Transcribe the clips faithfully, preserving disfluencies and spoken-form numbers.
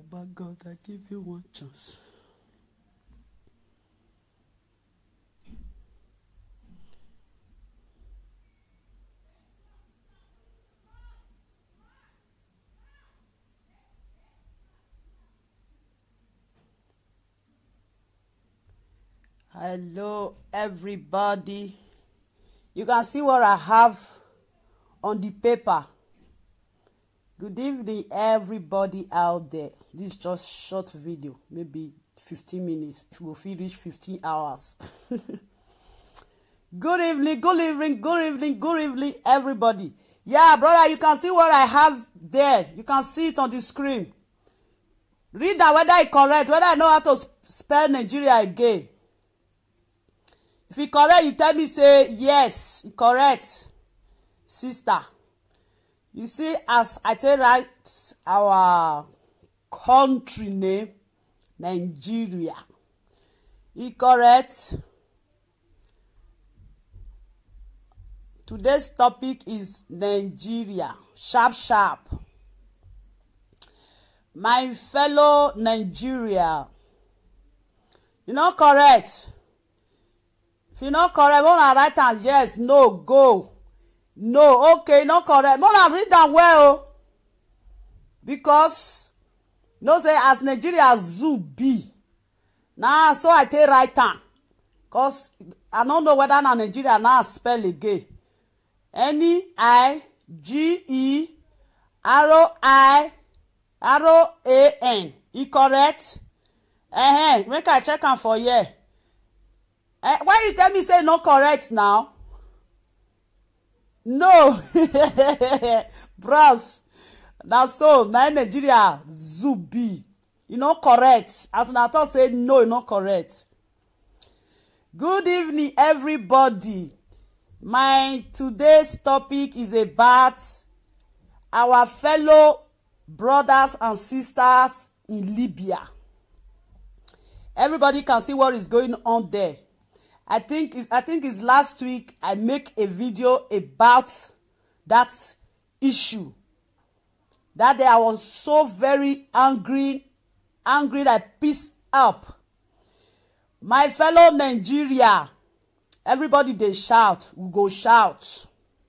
Baba God, I give you one chance. Hello, everybody. You can see what I have on the paper. Good evening, everybody out there. This is just short video, maybe fifteen minutes. It will finish fifteen hours. Good evening, good evening, good evening, good evening, everybody. Yeah, brother, you can see what I have there. You can see it on the screen. Read that whether it's correct, whether I know how to spell Nigeria again. If it's correct, you tell me, say, yes, it's correct, sister. You see, as I tell right, our country name, Nigeria. It's correct. Today's topic is Nigeria. Sharp, sharp. My fellow Nigeria. You know, correct. If you not correct, wanna write and yes, no, go. No, okay, not correct. Wanna read them well. Because, no say, as Nigeria zoo be. Now, so I take right hand. Because I don't know whether na Nigeria now spell again. N I G E R O I R O A N. E correct? Eh, make I check am for here. Eh, why you tell me say not correct now? No. Bros. That's so. Now Nigeria Zubi. You not correct. As I thought say no, you not correct. Good evening, everybody. My today's topic is about our fellow brothers and sisters in Libya. Everybody can see what is going on there. I think it's, I think it's last week I make a video about that issue. That day I was so very angry, angry that I pissed up. My fellow Nigeria, everybody they shout, we go shout.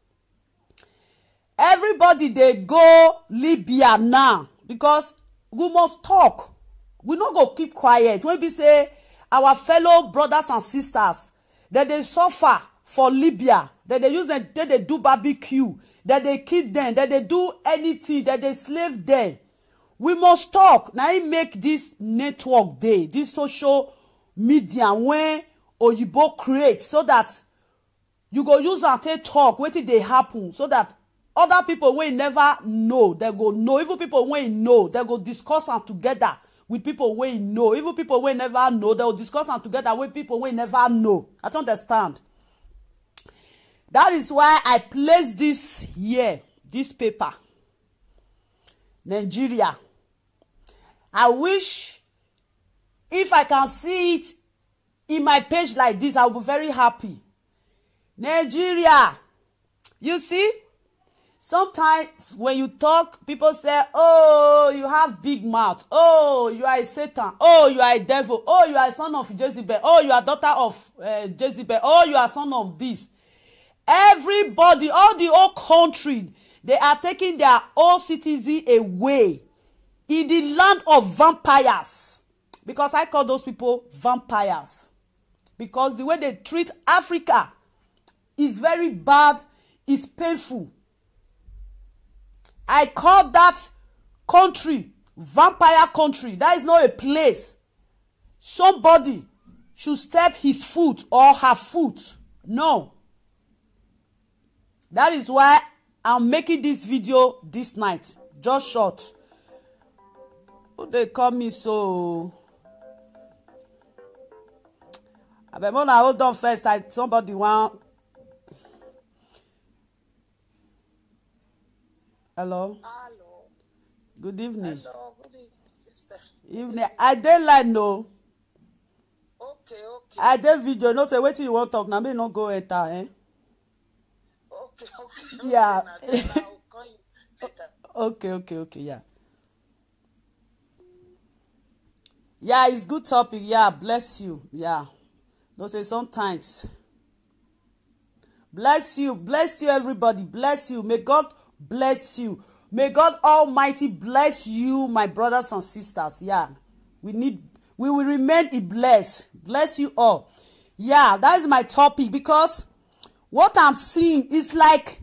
Everybody they go Libya now because we must talk. We not go keep quiet. When we say our fellow brothers and sisters that they suffer for Libya, that they use them, that they do barbecue, that they kill them, that they do anything, that they slave them. We must talk. Now I make this network day, this social media when Oyibo create so that you go use and take talk, wetin dey happen, so that other people wey never know, they go know. Even people wey know, they go discuss am together with people wey know. Even people wey never know, they will discuss am together with people wey never know. I don't understand. That is why I place this here, this paper. Nigeria. I wish if I can see it in my page like this, I will be very happy. Nigeria. You see? Sometimes when you talk, people say, oh, you have big mouth. Oh, you are a Satan. Oh, you are a devil. Oh, you are a son of Jezebel. Oh, you are daughter of uh, Jezebel. Oh, you are son of this. Everybody, all the whole country, they are taking their own citizens away in the land of vampires. Because I call those people vampires. Because the way they treat Africa is very bad, is painful. I call that country vampire country. That is not a place. Somebody should step his foot or her foot. No. That is why I'm making this video this night. Just short. Oh, they call me so. I bet when I hold on first, I somebody want. Hello. Hello. Good evening. Hello. Good evening, sister. Evening. I dey line no. Okay, okay. I dey video. No say wetin you want talk. Na me no go enter. Eh? Okay, okay. Yeah. Okay, now, I'll call you later. Okay, okay, okay. Yeah. Yeah, it's good topic. Yeah, bless you. Yeah. Don't say sometimes. Bless you. Bless you, everybody. Bless you. May God bless you. May God Almighty bless you, my brothers and sisters. Yeah. We need, we will remain blessed. Bless you all. Yeah, that is my topic, because what I'm seeing is like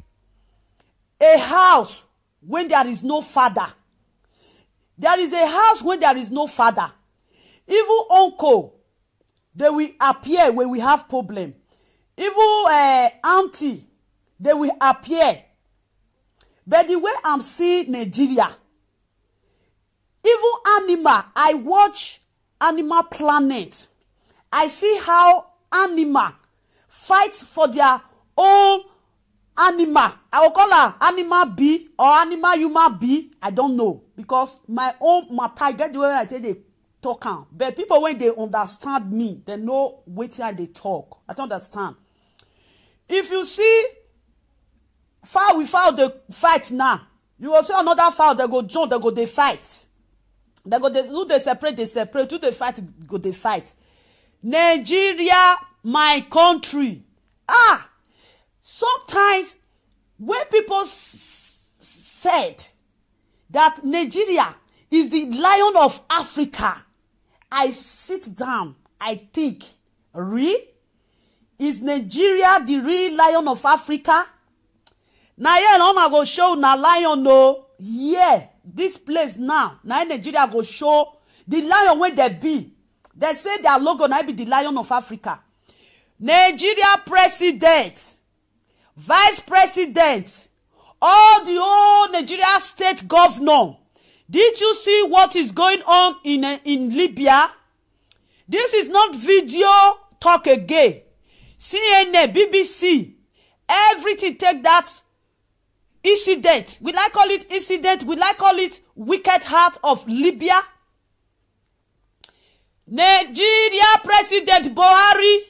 a house when there is no father. There is a house when there is no father. Even uncle, they will appear when we have problem. Even uh, auntie, they will appear. But the way I'm seeing Nigeria, even animal, I watch Animal Planet. I see how animal fight for their own animal. I will call her animal B or animal human B. I don't know, because my own matter get the way I say they talk am. But people, when they understand me, they know wetin they talk. I don't understand. If you see fowl with fowl they fight now, you will see another fowl they go join, they go they fight. They go they who they separate, they separate. Who they fight, go they fight. Nigeria, my country. Ah, sometimes when people s said that Nigeria is the lion of Africa, I sit down, I think, really? Is Nigeria the real lion of Africa? Now, yeah, no, go show na lion, no. Yeah, this place now, now Nigeria go show the lion where they be. They say their logo now be the lion of Africa. Nigeria president, vice president, all the old Nigeria state governor. Did you see what is going on in uh, in Libya? This is not video talk again. C N N, B B C, everything take that incident. We like call it incident. We like call it wicked heart of Libya. Nigeria President Buhari,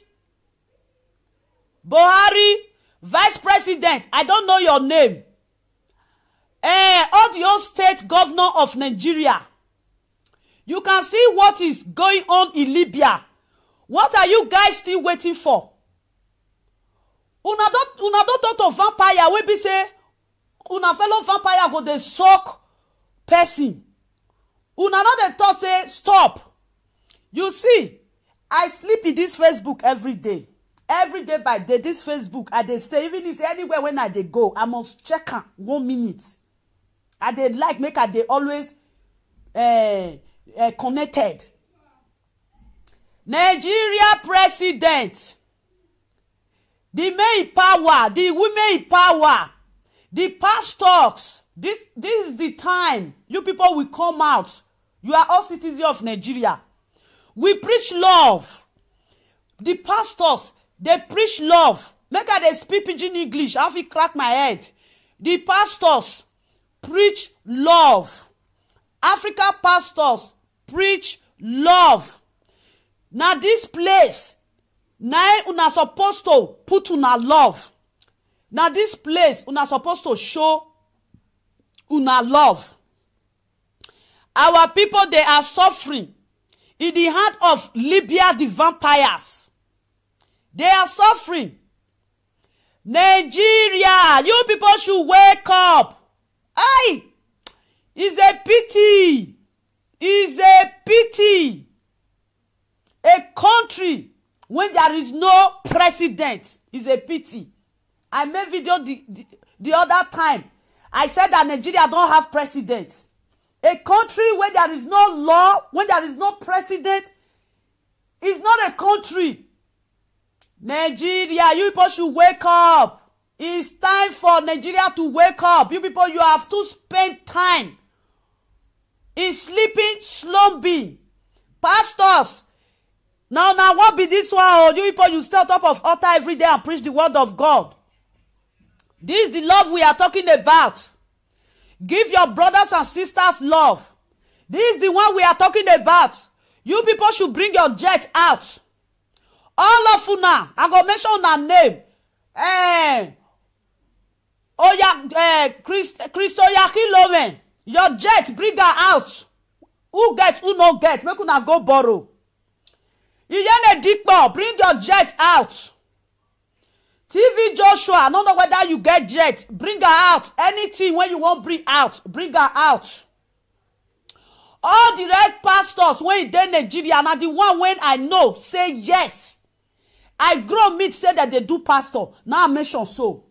Buhari, Vice President, I don't know your name. Eh, all the old state governor of Nigeria. You can see what is going on in Libya. What are you guys still waiting for? Una don't, una don't talk to vampire. We be say, una fellow vampire go dey suck person. Una not dey talk say stop. You see, I sleep in this Facebook every day. Every day by day, this Facebook, I dey stay. Even if anywhere when I dey go, I must check am one minute. I dey like make I dey always uh, uh, connected. Nigeria president, the men in power, the women in power, the pastors. This this is the time you people will come out. You are all citizens of Nigeria. We preach love. The pastors, they preach love. Make I dey speak pidgin English. I fit crack my head. The pastors preach love. Africa pastors preach love. Now this place, now una supposed to put una love. Now this place, una supposed to show una love. Our people, they are suffering in the hand of Libya, the vampires. They are suffering. Nigeria, you people should wake up. Aye, it's a pity. It's a pity. A country when there is no president is a pity. I made video the, the, the other time. I said that Nigeria don't have president. A country where there is no law, when there is no president, is not a country. Nigeria, you people should wake up. It's time for Nigeria to wake up. You people, you have to spend time in sleeping, slumbing. Pastors, now, now, what be this one? Oh, you people, you stay on top of altar every day and preach the word of God. This is the love we are talking about. Give your brothers and sisters love. This is the one we are talking about. You people should bring your jet out. All of you now, I go mention una name. Eh, Oya, eh, Christ, Christoyaki Loven. Your jet, bring her out. who get who no get make una go borrow. Iyene Dikpo, bring your jet out. T V Joshua, I don't know whether you get jet, bring her out. Anything when you want bring out, bring her out. All the red pastors when you dey Nigeria, na the one when I know say yes. I grow meet say that they do pastor. Now I mention so.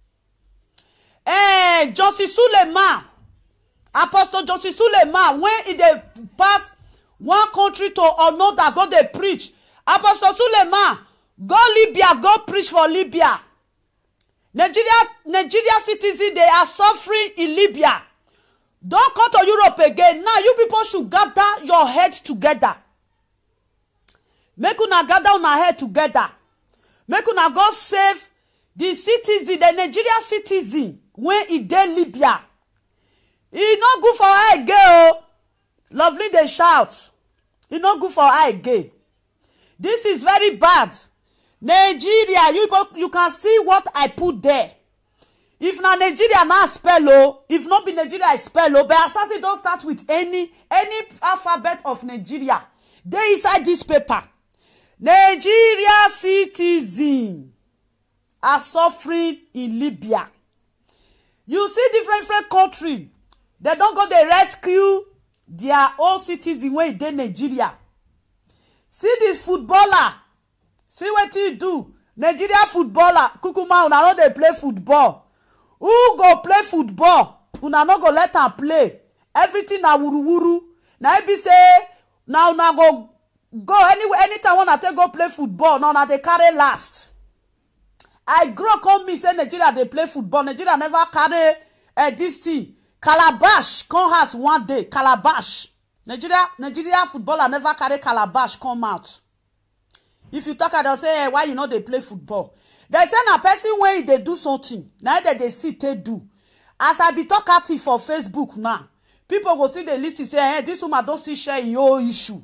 Eh, Josie Suleiman, Apostle Josie Suleiman, when he dey pass one country to another, go they preach. Apostle Suleiman, go Libya, go preach for Libya. Nigeria, Nigeria citizens, they are suffering in Libya. Don't come to Europe again. Now you people should gather your heads together. Make una gather una head together. Make una go save the citizen, the Nigeria citizen, when he dey Libya. He not good for her again. Lovely they shout. He not good for her again. This is very bad. Nigeria, you, you can see what I put there. If na Nigeria na spell o, if not be Nigeria I spell o, but assassin don't start with any any alphabet of Nigeria. They inside this paper. Nigeria citizen are suffering in Libya. You see different different country. They don't go they rescue their own citizen when they Nigeria. See this footballer. See what he do. Nigeria footballer. Kukuma, una no dey play football. Who go play football? Una no go let am play. Everything na wuru wuru. Na e be say now una go go anywhere anytime una take go play football. Now una dey carry last. I grow come me say Nigeria dey play football. Nigeria never carry uh, this thing. Calabash come house one day. Calabash. Nigeria Nigeria footballer never carry calabash come out. If you talk about say hey, why you know they play football, they say na person when they do something now that they see they do. As I be talk at it for Facebook now, people go see the list and say hey, this woman don't see share your issue.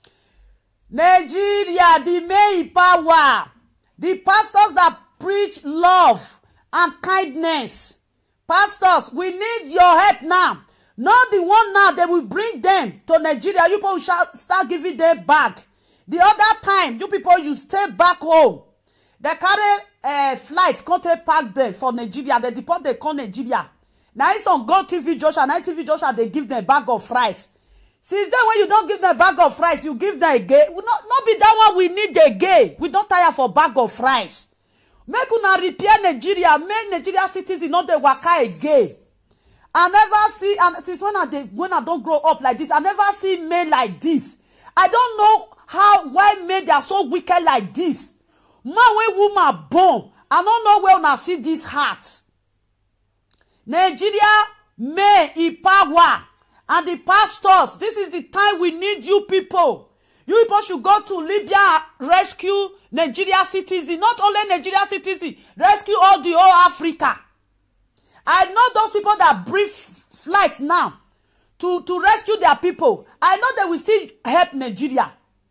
Nigeria, the main power, the pastors that preach love and kindness. Pastors, we need your help now. Not the one now they will bring them to Nigeria. You people shall start giving them back. The other time, you people, you stay back home. They carry uh, flights, come to pack them for Nigeria. They deport they come Nigeria. Now it's on Go T V Joshua. Now T V Joshua, they give them a bag of rice. Since then, when you don't give them a bag of rice, you give them a gay. We not, not be that one we need a gay. We don't tire for bag of rice. Make una repair Nigeria. Make Nigeria citizens not the waka again. I never see, and since when I, they, when I don't grow up like this, I never see men like this. I don't know how, why men they are so wicked like this. Man, when woman born, I don't know where I see this heart. Nigeria, men in power, and the pastors, this is the time we need you people. You people should go to Libya, rescue Nigeria citizens, not only Nigeria citizens, rescue all the whole Africa. I know those people that brief flights now to, to rescue their people. I know they will still help Nigeria.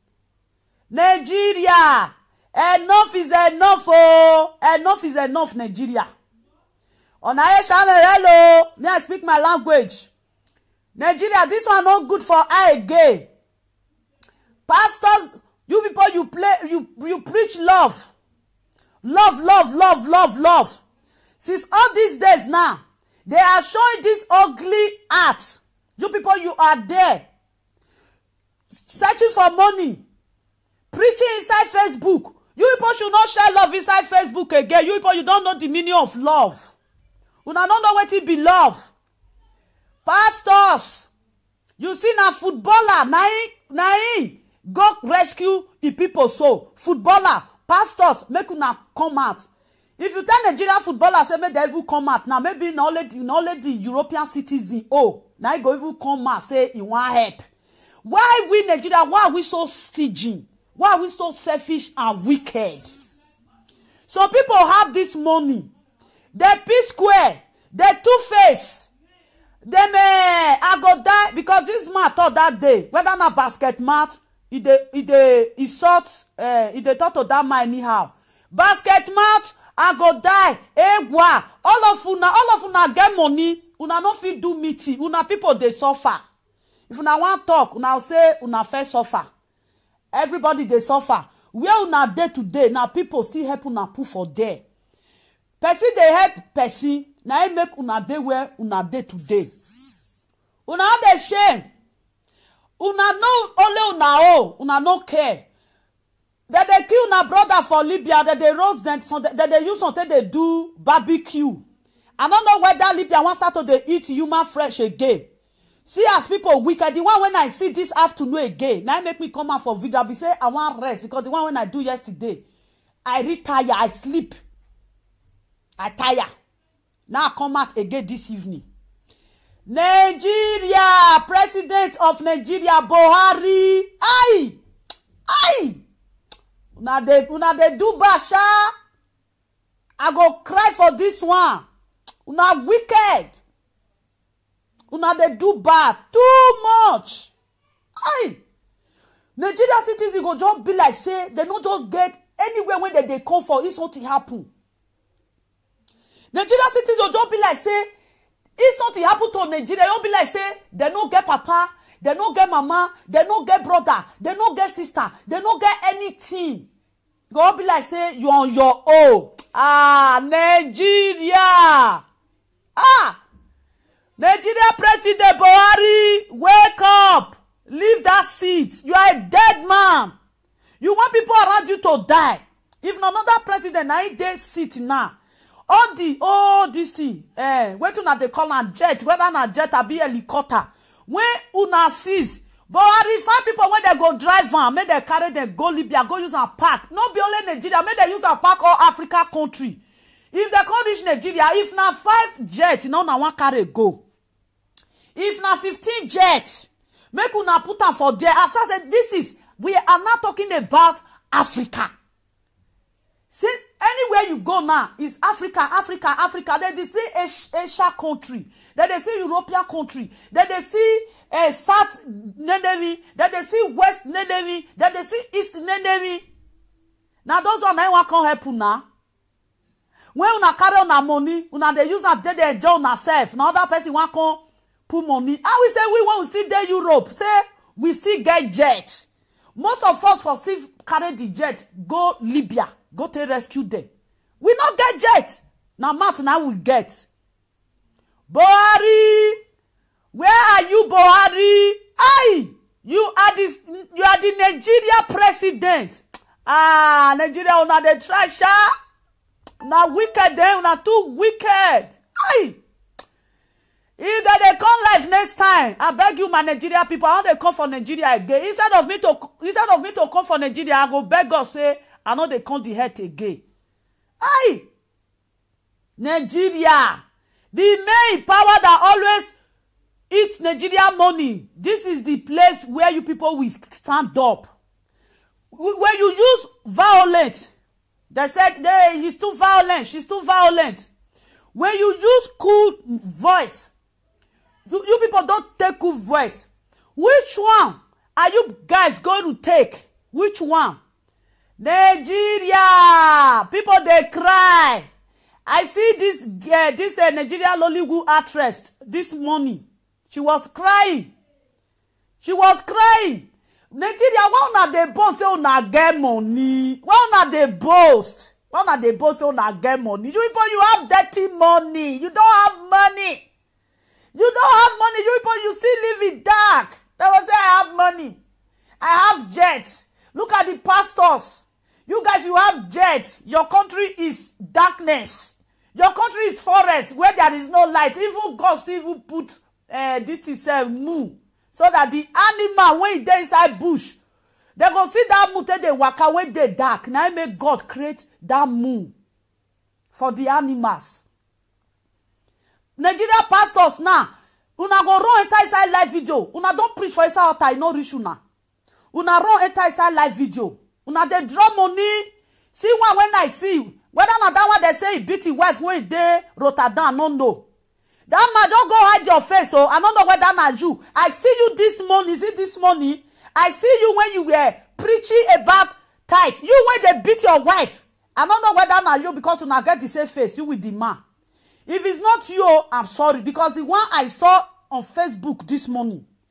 Nigeria, enough is enough, oh, enough is enough, Nigeria. On I hello, may I speak my language. Nigeria, this one not good for I again. Pastors, you people, you play, you you preach love, love, love, love, love, love. Since all these days now, they are showing this ugly art. You people, you are there searching for money, preaching inside Facebook. You people should not share love inside Facebook again. You people, you don't know the meaning of love. You don't know what it be love. Pastors, you see now footballer, naim, naim, go rescue the people. So footballer, pastors, make una come out. If you tell Nigeria footballer say make they even come out now, maybe not only not only the European citizen, oh, now you go even come out say you want help. Why we Nigeria? Why are we so stingy? Why are we so selfish and wicked? So people have this money. They P square, they two face. They may I go die because this man thought that day whether na basket mat, he they he they he sort uh he they thought to that man anyhow. Basket mat. I go die. Egwa. All of una, all of una get money. Una no fit do meeting. Una people they suffer. If una wan talk, una say una first suffer. Everybody dey suffer. Where una dey today, now people still help una put for there. Person dey help person, na im make una dey where una dey today. Una dey shame. Una know only una own, una no care. That they kill una brother for Libya, that they roast them, that they use something they do barbecue. I don't know whether Libya wants start to they eat human flesh again. See as people wicked. The one when I see this afternoon again, now make me come out for video. I be say I want rest because the one when I do yesterday, I retire, I sleep, I tire. Now I come out again this evening. Nigeria, President of Nigeria, Buhari. Aye, aye. Una dey, una dey do basha. I go cry for this one. Una wicked. Una dey do bad too much. Aye. Nigeria citizens go just be like say they no just get anywhere when they dey come for if something happen. Nigeria citizens go just be like say if something happen to Nigeria, you be like say they no get papa, they no get mama, they no get brother, they no get sister, they no get anything. Go be like say you on your own. Ah, Nigeria. Ah, Nigeria President Buhari, wake up. Leave that seat. You are a dead man. You want people around you to die. If another president na in dead seat now, all the all this thing, eh, wait una they call am jet, whether na jet or be helicopter. When una sees Buhari find people when they go drive am, make they carry them go Libya, go use a park. No be only Nigeria, make they use a park all Africa country. If they can't reach Nigeria, if na five jets, you know na one carry go. If na fifteen jets, make una put am for there. As I said, this is, we are not talking about Africa. Since anywhere you go now is Africa, Africa, Africa. Then they see Asia country. Then they see European country. Then they see uh, South Navy. Then they see West Navy. Then they see East Navy. Now those one I want come help now. When una carry una money, una they use a they enjoy una self. Now other person want come put money. I will say we want to see the Europe. Say we still get jet. Most of us for still carry the jet go Libya. Go to rescue them. We not get jet. Now Matt now we get. Buhari, where are you, Buhari? Aye, you are this. You are the Nigeria president. Ah, Nigeria una the treasure. Now wicked them. Una too wicked. Aye. If they come live next time, I beg you, my Nigeria people, I want to come for Nigeria again. Instead of me to, instead of me to come for Nigeria, I go beg God say. I know they can't the head again. Aye! Nigeria. The main power that always eats Nigeria money. This is the place where you people will stand up. When you use violence, they said, hey, he's too violent, she's too violent. When you use cool voice, you, you people don't take cool voice. Which one are you guys going to take? Which one? Nigeria, people they cry. I see this uh, this uh, Nigeria Lollywood actress this morning. She was crying. She was crying. Nigeria, why not they boast say una get money? Why not they boast? Why not they boast say una get money? You people, you have dirty money. You don't have money. You don't have money. You people, you still live in dark. They will say I have money. I have jets. Look at the pastors. You guys, you have jets. Your country is darkness. Your country is forest where there is no light. Even God still even put uh, this is a moon. So that the animal, when they inside bush, they go see that moon till they walk away they dark. Now make God create that moon for the animals. Nigeria pastors now, una go run enter inside live video. Una don't preach for inside altar, no reach una. Una run enter inside live video. Una dey draw money. See one when I see whether na that one they say he beat his wife when they Rotterdam, no know. That man don't go hide your face. So I don't know whether na you. I see you this morning. Is it this morning? I see you when you were preaching about tithe. You when they beat your wife. I don't know whether na you because you not get the same face. You with the man. If it's not you, I'm sorry because the one I saw on Facebook this morning,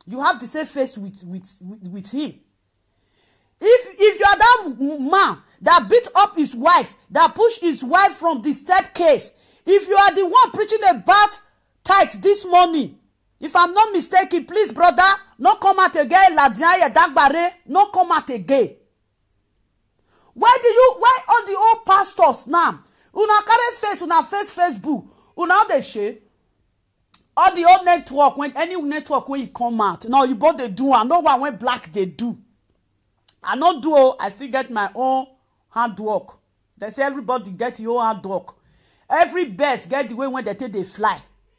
You have the same face with with with, with him. If if you are that man that beat up his wife, that pushed his wife from the staircase, if you are the one preaching about tithe this morning, if I'm not mistaken, please, brother, no come out again. Ladianya Dagbare, no come out again. Why do you? Why all the old pastors now? Una carry face, una face Facebook, una they share. All the old network, when any network when you come out, no, you both they do, and no one when black they do. I not do, I still get my own hard work. They say everybody get your hard work. Every best get the way when they take they fly.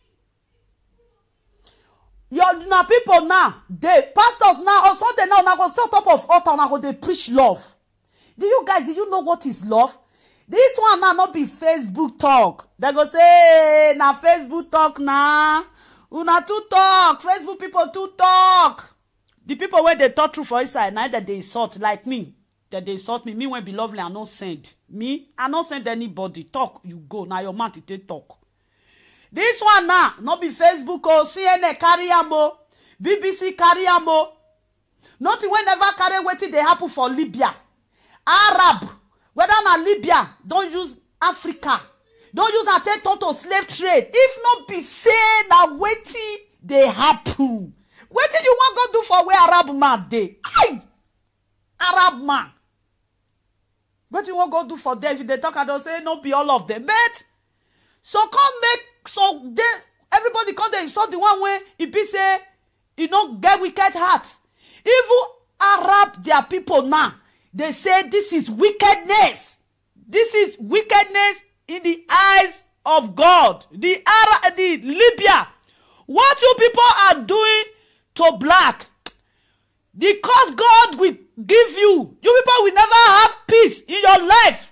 Your now people now, they pastors now, on Sunday now, now go start top of altar, now go they preach love. Do you guys, do you know what is love? This one now not be Facebook talk. They go say, now Facebook talk now. Una too talk. Facebook people too talk. The people where they talk true for inside, now that they insult, like me, that they insult me, me when be lovely, I not send. Me, I not send anybody. Talk, you go. Now your mouth, they talk. This one now, not be Facebook or C N N carry amo, B B C carry amo. Nothing whenever carry wetin they happen for Libya. Arab, whether na Libya, don't use Africa. Don't use a take to slave trade. If not be say na wetin they happen. Wetin you want go do for where Arab man dey? Aye! Arab man. What you want go do for them? If they talk, I don't say no be all of them. But so come make so they everybody come there insult the one way it be say you know get wicked heart. Even Arab their people now, they say this is wickedness. This is wickedness in the eyes of God. The Arab, the Libya. What you people are doing to black, the cause God will give you, you people will never have peace in your life.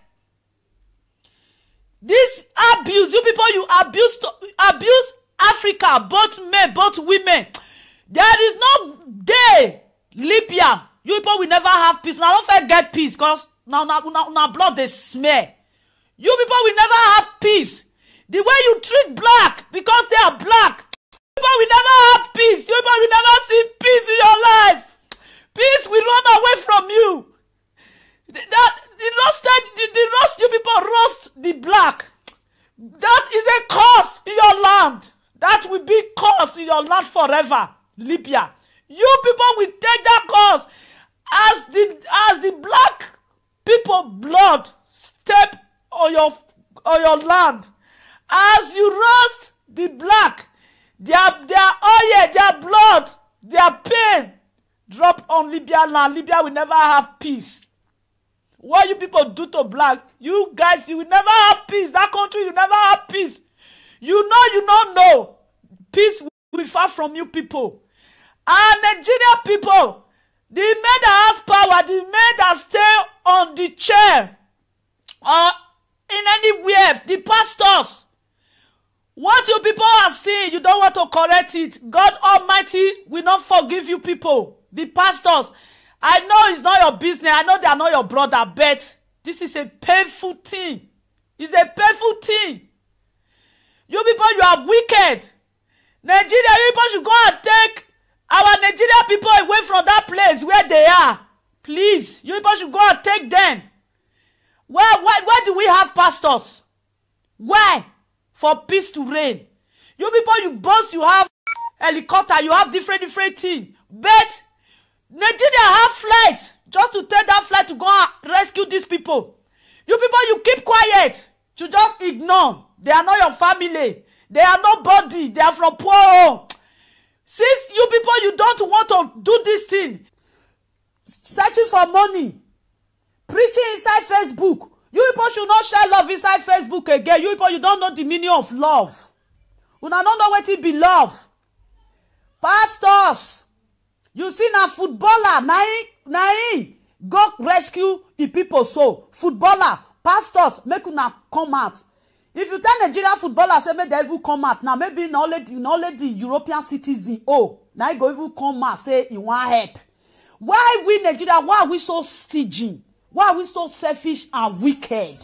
This abuse, you people, you abuse abuse Africa, both men, both women. There is no day, Libya, you people will never have peace. Now don't forget peace, because now, now, now, now blood they smell. You people will never have peace. The way you treat black, because they are black, people will never have peace. You people will never see peace in your life. Peace will run away from you. That the roasted, the, the roast you people roast the black. That is a curse in your land. That will be curse in your land forever, Libya. You people will take that curse as the as the black people blood step on your on your land. As you roast the black, their their oil, their blood, their pain drop on Libya land. Libya will never have peace. What you people do to black, you guys, you will never have peace. That country, you never have peace. You know, you don't know. Peace will be far from you people. And Nigeria people, the men that have power, the men that stay on the chair, or in anywhere, the pastors, what you people are seeing, you don't want to correct it. God Almighty will not forgive you people. The pastors, I know it's not your business. I know they are not your brother, but this is a painful thing. It's a painful thing. You people, you are wicked. Nigeria, you people should go and take our Nigeria people away from that place where they are. Please, you people should go and take them. Where, where, where do we have pastors? Why? For peace to reign. You people, you both, you have helicopter, you have different, different things. But Nigeria have flight just to take that flight to go and rescue these people. You people, you keep quiet. You just ignore. They are not your family. They are nobody. They are from poor home. Since you people, you don't want to do this thing, searching for money, preaching inside Facebook. You people should not share love inside Facebook again. You people, you don't know the meaning of love. You don't know what it be love. Pastors, you see now footballer, nine, go rescue the people. So footballer, pastors, make una come out. If you tell Nigeria footballer, say make they even come out now, maybe not only, not only the European citizen, oh, now you go even come out, say you want help. Why we Nigeria? Why are we so stingy? Why are we so selfish and wicked?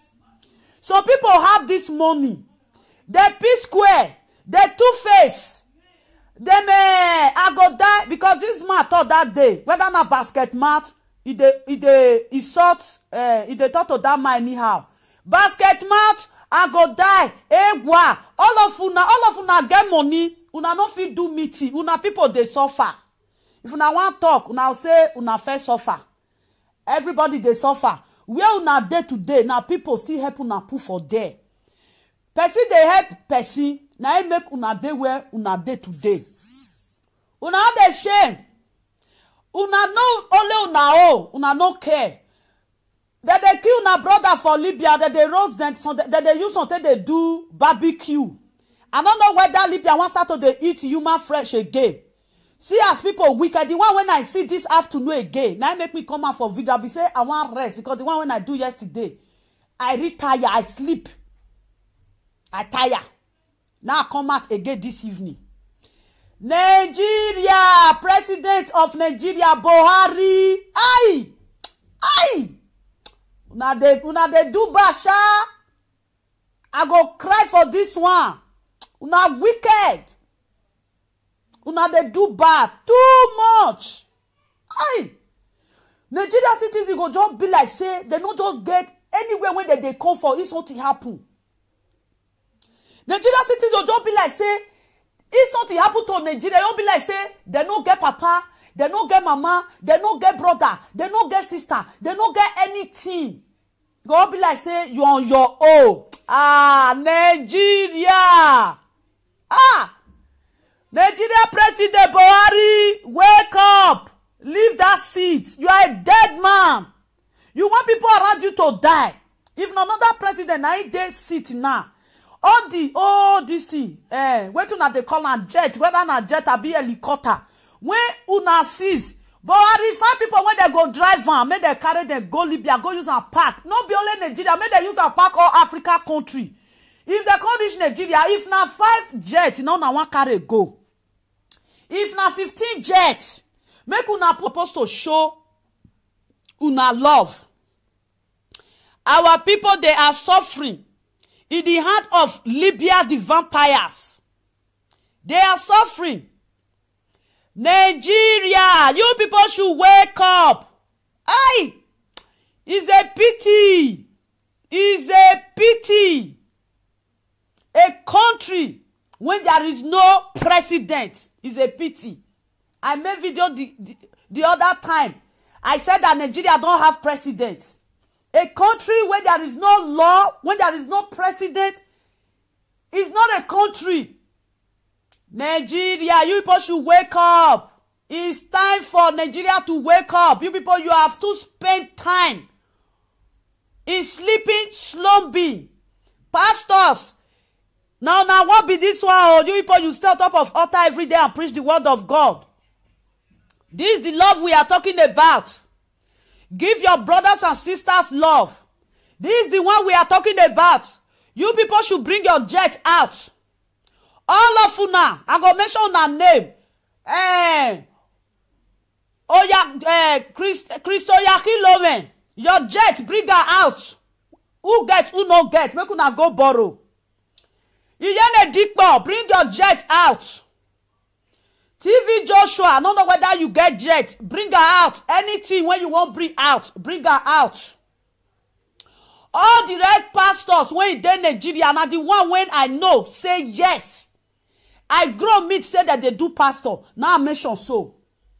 So people have this money. They P square, they two face. dem eh, I go die because this man thought that day whether na basket mouth e dey e dey e sort eh e dey talk to that man anyhow. Basket mouth, I go die. Egwa, all of una, all of una get money. Una no fit do meeting. Una people dey suffer. If una wan talk, una say una first suffer. Everybody dey suffer. Where una day to day, now people still help una put for there. Person dey help person. Now it make una day where una day to day. Una dey shame. Una no only una own. Una no care. That they kill una brother for Libya, that they roast them, that they use something they do barbecue. I don't know whether Libya wants start to they eat human fresh again. See as people wicked. The one when I see this afternoon again, now it make me come out for video. I be say I want rest because the one when I do yesterday, I retire, I sleep, I tire. Now I come out again this evening. Nigeria, President of Nigeria, Buhari, aye, aye. Una dey una dey do basha. I go cry for this one. Una wicked. Una dey do bad too much. Aye. Nigeria citizens go just be like say they no just get anywhere when they dey come for if something happen. Nigeria citizens go just be like say if something happen to Nigeria, you be like say they no get papa. They no get mama, they no get brother, they no get sister, they no get anything. Go be like say you on your own. Ah, Nigeria. Ah, Nigeria President Buhari, wake up. Leave that seat. You are a dead man. You want people around you to die. If another president na in dead seat now, all the all this thing, eh, wait una they call a jet, whether na jet or be helicopter. When una sees Buhari find people when they go drive van, make they carry them go Libya, go use a park. Not be only Nigeria, make they use a park all Africa country. If they can't reach Nigeria, if na five jets, you know na one carry go. If na fifteen jets, make una propose to show una love. Our people they are suffering in the hand of Libya, the vampires. They are suffering. Nigeria, you people should wake up. Aye, it's a pity. It's a pity. A country when there is no president is a pity. I made video the, the, the other time. I said that Nigeria don't have president. A country where there is no law, when there is no president, is not a country. Nigeria, you people should wake up. It's time for Nigeria to wake up. You people, you have to spend time in sleeping, slumbing. Pastors, now, now, what be this one? Oh, you people, you stay on top of altar every day and preach the word of God. This is the love we are talking about. Give your brothers and sisters love. This is the one we are talking about. You people should bring your jet out. All of una, I go mention una name. Eh, Oya, eh, Christo Yakilomen. Your jet, bring her out. Who get, who no get? Make una go borrow. Iyene Dikpo, bring your jet out. T V Joshua, I don't know whether you get jet. Bring her out. Anything when you want bring out, bring her out. All the red pastors when they Nigeria, now the one when I know say yes. I grow meat say that they do pastor. Now I mention so.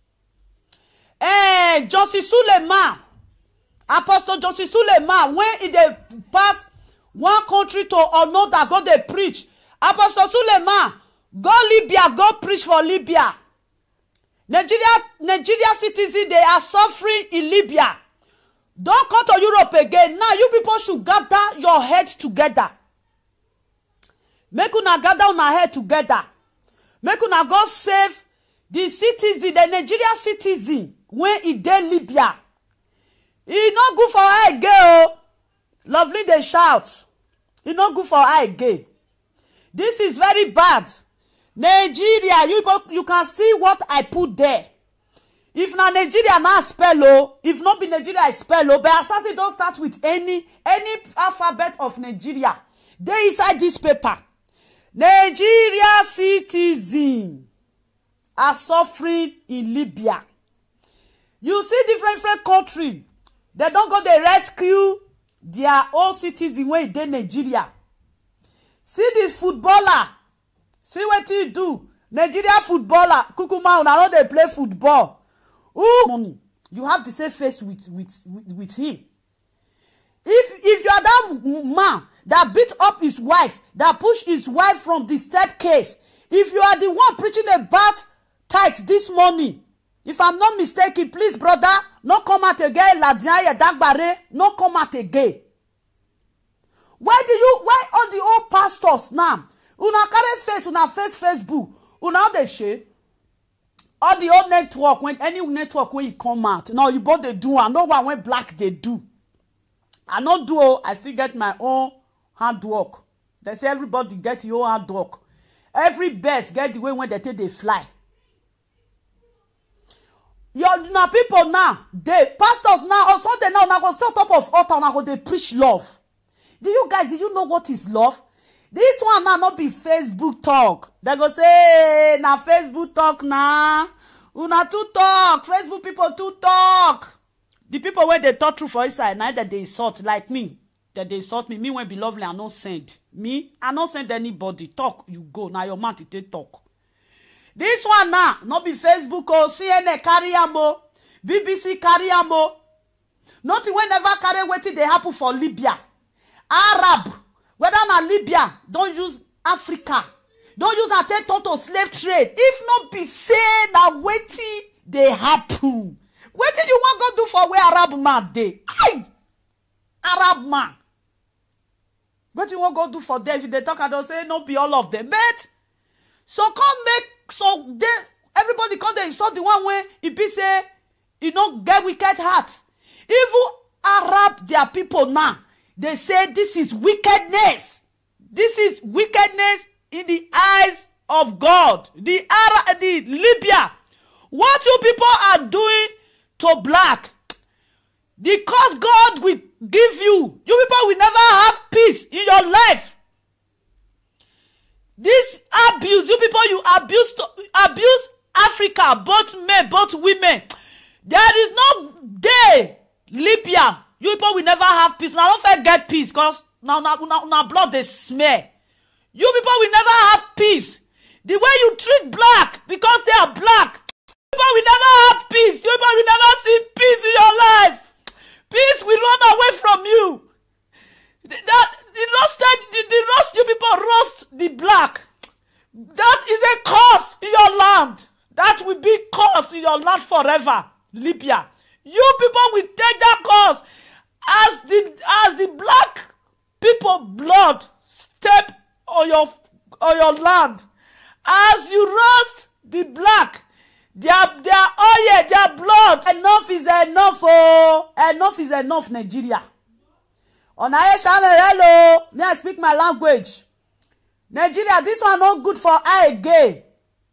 Eh, Josie Suleiman, Apostle Josie Suleiman, when he they pass one country to another, go they preach. Apostle Suleiman, go Libya, go preach for Libya. Nigeria, Nigeria citizens, they are suffering in Libya. Don't come to Europe again. Now you people should gather your heads together. Make una gather una head together. Make una go save the citizen, the Nigeria citizen, when he dey Libya. He not good for her again. Lovely they shout. He not good for her again. This is very bad. Nigeria, you, you can see what I put there. If na Nigeria na spell o, if not be Nigeria I spell o, but assassin don't start with any any alphabet of Nigeria. They inside this paper. Nigeria citizen. are suffering in Libya. You see different different countries, they don't go dey rescue their own citizens when they Nigeria. See this footballer, see what he do. Nigeria footballer, Kukuma, una no dey play football. Ooh, money. You have the same face with with with, with him. If if you are that man that beat up his wife, that pushed his wife from the staircase, if you are the one preaching about tithe this morning, if I'm not mistaken, please, brother, no come out again. Ladianya Dagbare, no come out again. Why do you? Why all the old pastors now? Una carry face, una face Facebook, una dey share. All the old network, when any network when you come out, no, you both they do, and no one when black they do. I not do, I still get my own hard work. They say everybody get your hard work. Every best get the way when they take they fly. Your now people now, they pastors now, or something now, now go start top of altar, now go they preach love. Do you guys, do you know what is love? This one now not be Facebook talk. They go say, na Facebook talk now. Una too talk. Facebook people too talk. The people where they talk through for inside, now that they insult like me, that they insult me. Me when be lovely, I not send. Me, I not send anybody. Talk, you go. Now your mouth they talk. This one now, not be Facebook or C N N carry amo, B B C carry amo. Nothing when never carry wetin they happen for Libya. Arab, whether na Libya, don't use Africa. Don't use a take to slave trade. If not be say na wetin they happen. Wetin you want go do for where Arab man dey? Aye! Arab man. What you want go do for them? If they talk, I don't say no be all of them. But so come make so they everybody come they insult the one way it be say you know get wicked heart. Even Arab their people now, they say this is wickedness. This is wickedness in the eyes of God. The Arab, the Libya, what you people are doing to black, because God will give you. You people will never have peace in your life. This abuse, you people, you abuse abuse Africa, both men, both women. There is no day, Libya, you people will never have peace. Now don't forget peace, because now, now, now, now blood they smell. You people will never have peace. The way you treat black, because they are black, people will never have peace. You people will never see peace in your life. Peace will run away from you. That the roasted, the, the roast you people roast the black. That is a curse in your land. That will be curse in your land forever, Libya. You people will take that curse as the as the black people blood step on your on your land. As you roast the black, their their oil, their blood. Enough is enough, oh, enough is enough, Nigeria. On I channel, hello, may I speak my language. Nigeria, this one not good for I again.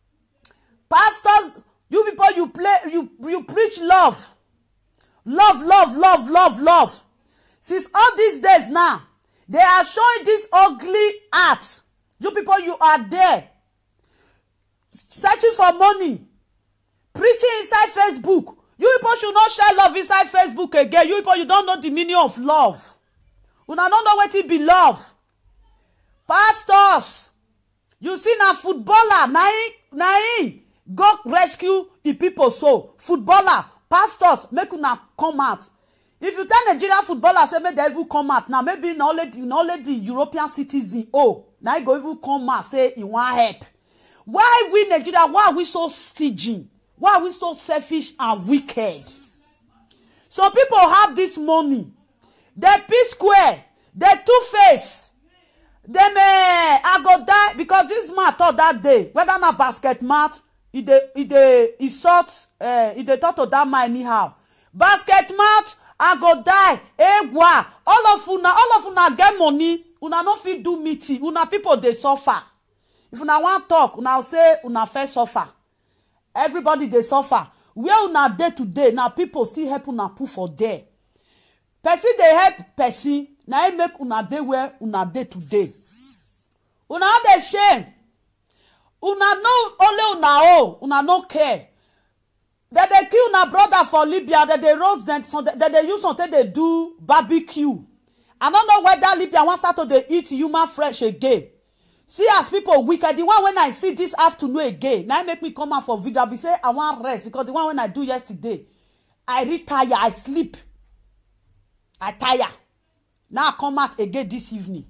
Pastors, you people, you play, you you preach love, love, love, love, love, love. Since all these days now, they are showing this ugly art. You people, you are there, searching for money, preaching inside Facebook. You people should not share love inside Facebook again. You people, you don't know the meaning of love. You don't know what it be love. Pastors, you see now footballer, nine, nine, go rescue the people. So footballer, pastors, make una come out. If you tell Nigeria footballer, say make they even come out now, maybe not only, not only the European citizen, oh, now you go even come out, say you want help. Why we Nigeria, why are we so stingy? Why are we so selfish and wicked? Some people have this money. They P-square, they two-face. Them, eh, I go die because this man thought that day, whether na basket mat, he de, he de, he sought, eh, he de thought to that man anyhow. Basket mat, I go die. Eh, wa. All of una, all of una get money. Una no fit do meeting. Una people they suffer. If una want talk, una say una first suffer. Everybody they suffer. Where una day to day, now people still help una put for there. Person they help person. Now I make una day where una day to day. Una dey shame. Una no only una oh, una no care. That they kill una brother for Libya, that they roast them, so that they use something they do barbecue. I don't know whether Libya wants start to they eat human flesh again. See as people wicked. The one when I see this afternoon again, now make me come out for video. I be say I want rest because the one when I do yesterday, I retire, I sleep, I tire. Now I come out again this evening.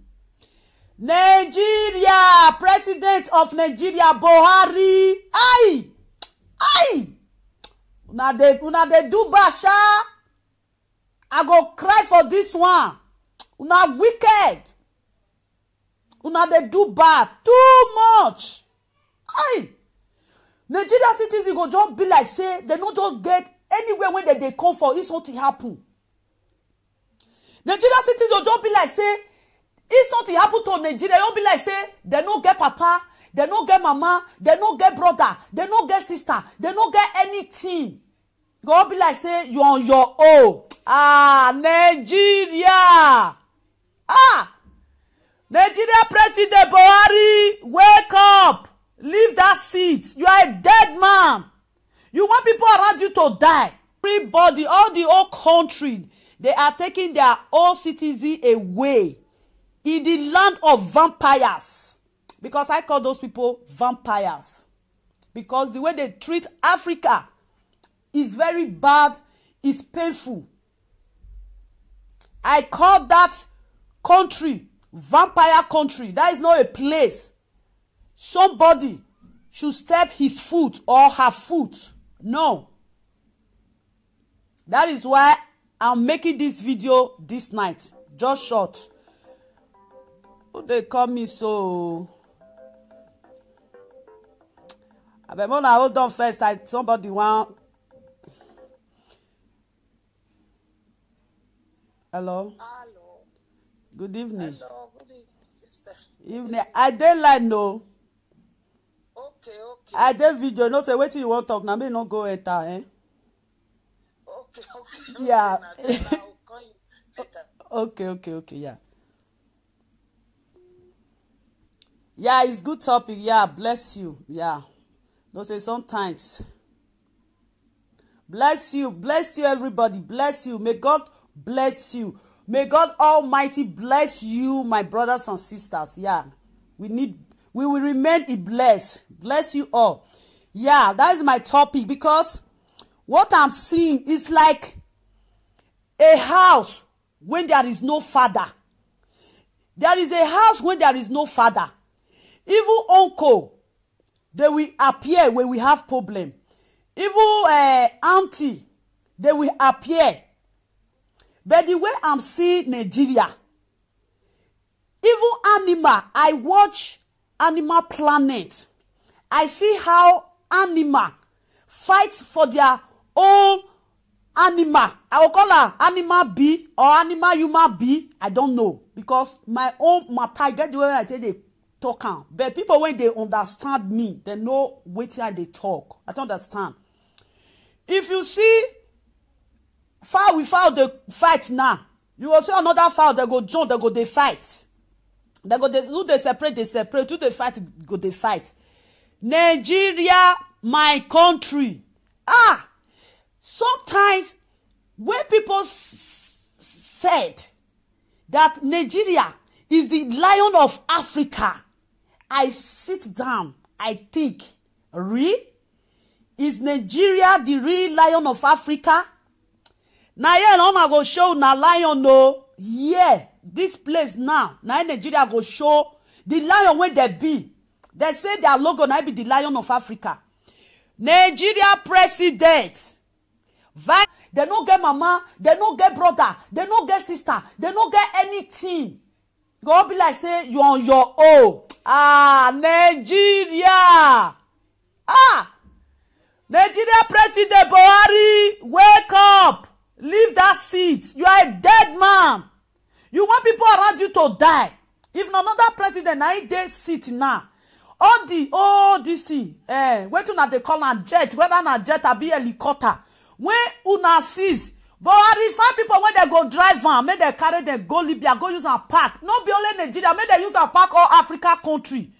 Nigeria, President of Nigeria, Buhari. Aye, aye. Una de, una de do basha. I go cry for this one. Una wicked. Una they do bad too much. Aye. Nigeria citizens go just be like say they don't just get anywhere when they, they come for if something happen. Nigeria citizens go just be like say if something happen to Nigeria, you be like say they no get papa, they no get mama, they no get brother, they no get sister, they no get anything. Go be like say you on your own. Ah, Nigeria. Ah. Nigeria President Buhari, wake up. Leave that seat. You are a dead man. You want people around you to die. Everybody, all the whole country, they are taking their own citizens away in the land of vampires. Because I call those people vampires. Because the way they treat Africa is very bad, it's painful. I call that country vampire country. That is not a place somebody should step his foot or her foot. No. That is why I'm making this video this night. Just short. Oh, they call me so. I bet when I hold on first, I somebody want. Hello. Hello. Good evening. Hello, good evening, sister. Evening. I dey like no. Okay, okay. I dey video. No say wait till you want talk. Now me no go enter. Eh? Okay, okay. Yeah. Okay, now, I'll call you later. Okay, okay, okay. Yeah. Yeah, it's good topic. Yeah, bless you. Yeah. No say sometimes. Bless you. Bless you, everybody. Bless you. May God bless you. May God Almighty bless you, my brothers and sisters. Yeah, we need, we will remain blessed. Bless you all. Yeah, that is my topic because what I'm seeing is like a house when there is no father. There is a house when there is no father. Even uncle, they will appear when we have problem. Even uh, auntie, they will appear. But the way I'm seeing Nigeria, even animal, I watch Animal Planet. I see how animal fight for their own animal. I will call her animal B or animal human B. I don't know. Because my own matter, I get the way I say they talk. On. But people, when they understand me, they know what they talk. I don't understand. If you see fowl with fowl they fight now. You will see another fowl they go join, they go they fight. They go they who they separate, they separate. Who they fight, go they fight. Nigeria, my country. Ah, sometimes when people s said that Nigeria is the lion of Africa, I sit down. I think, really, is Nigeria the real lion of Africa? Now yeah, no na go show na lion no. Yeah, this place now. Now Nigeria go show the lion when they be. They say their logo now be the lion of Africa. Nigeria president. They no get mama, they no get brother, they no get sister, they no get anything. Go be like say you on your own. Ah, Nigeria. Ah, Nigeria president Buhari, wake up. Leave that seat. You are a dead man. You want people around you to die. If no another president, now they sit now. All the, oh, this thing, eh, wait till they call a jet, whether na jet or be helicopter. When una sees, Buhari, five people when they go drive on, make they carry them, go Libya, go use a park. Not be only Nigeria, make they use a park or Africa country. If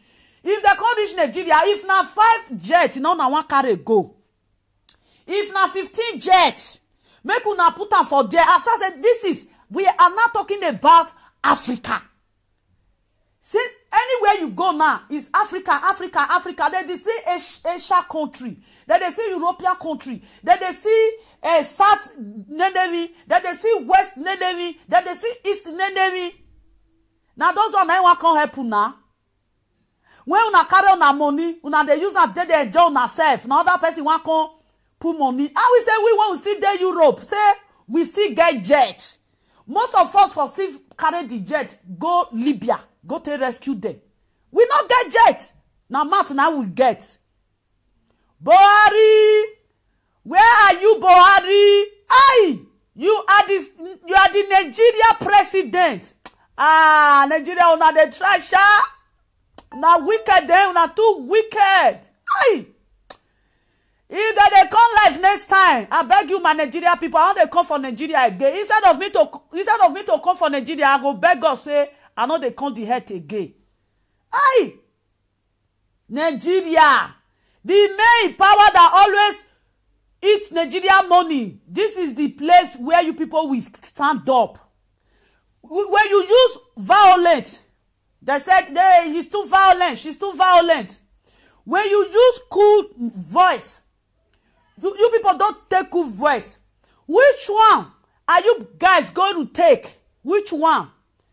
if they come reach Nigeria, if na five jet, you know, na one carry go. If na fifteen jet, make una put am for there. As I said, this is, we are not talking about Africa. See, anywhere you go now is Africa, Africa, Africa. Then they see Asia country. Then they see European country. Then they see uh, South Nenemi. Then they see West Nenemi. Then they see East Nenemi. Now those one I want come help una. When una carry una money, una they use and they enjoy una self. Now other person want come put money. I will say we want to see the Europe. Say we still get jet. Most of us for see carry the jet go Libya. Go to rescue them. We not get jet. Now Matt now we get. Buhari, where are you, Buhari? Aye, you are this. You are the Nigeria president. Ah, Nigeria una the treasure. Now wicked them. Una too wicked. Aye. If they come live next time, I beg you, my Nigeria people, I want to come for Nigeria again. Instead of me to, instead of me to come for Nigeria, I go beg God say. I know they come the head again. Aye! Nigeria. The main power that always eats Nigeria money. This is the place where you people will stand up. When you use violence, they said, hey, he's too violent, she's too violent. When you use cool voice, you, you people don't take cool voice. Which one are you guys going to take? Which one?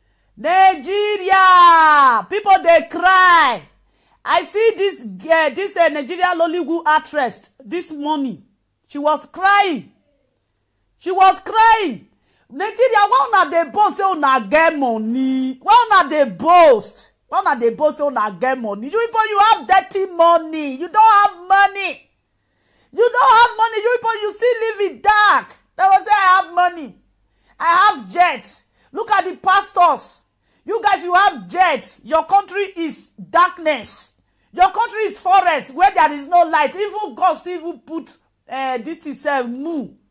Nigeria, people they cry. I see this uh, this uh, Nigeria Lollywood actress this morning. She was crying. She was crying. Nigeria, why not they boast say una get money? Why not they boast? Why not they boast say una get money? You people, you have dirty money. You don't have money. You don't have money. You people, you still live in dark. They will say I have money. I have jets. Look at the pastors. You guys, you have jets. Your country is darkness. Your country is forest where there is no light. Even God still even put uh, this is a uh, moon.